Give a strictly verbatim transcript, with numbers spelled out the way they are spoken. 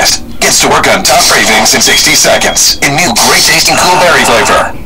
Twist gets to work on top cravings in sixty seconds in new great tasting cool berry flavor.